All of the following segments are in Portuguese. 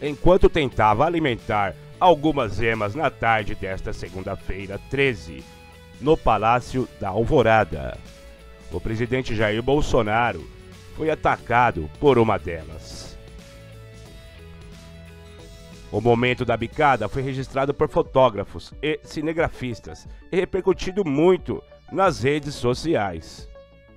enquanto tentava alimentar algumas emas na tarde desta segunda-feira 13, no Palácio da Alvorada. O presidente Jair Bolsonaro foi atacado por uma delas. O momento da bicada foi registrado por fotógrafos e cinegrafistas e repercutido muito nas redes sociais.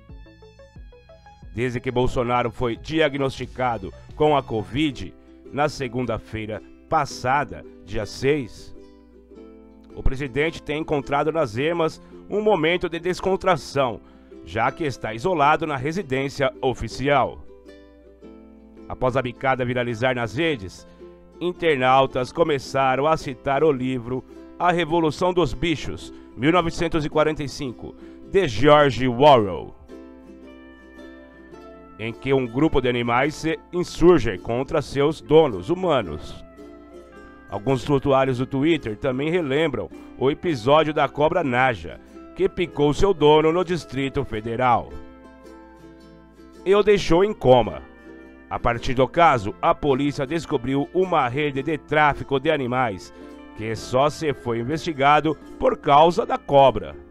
Desde que Bolsonaro foi diagnosticado com a Covid na segunda-feira passada, dia 6, o presidente tem encontrado nas emas um momento de descontração, já que está isolado na residência oficial. Após a bicada viralizar nas redes, internautas começaram a citar o livro A Revolução dos Bichos, 1945, de George Orwell, em que um grupo de animais se insurge contra seus donos humanos. Alguns usuários do Twitter também relembram o episódio da cobra Naja, que picou seu dono no Distrito Federal e o deixou em coma. A partir do caso, a polícia descobriu uma rede de tráfico de animais que só se foi investigado por causa da cobra.